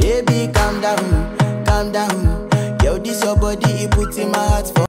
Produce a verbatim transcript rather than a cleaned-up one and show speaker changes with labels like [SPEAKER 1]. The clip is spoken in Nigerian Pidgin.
[SPEAKER 1] Baby, calm down, calm down. Yo, this your body, it puts in my heart for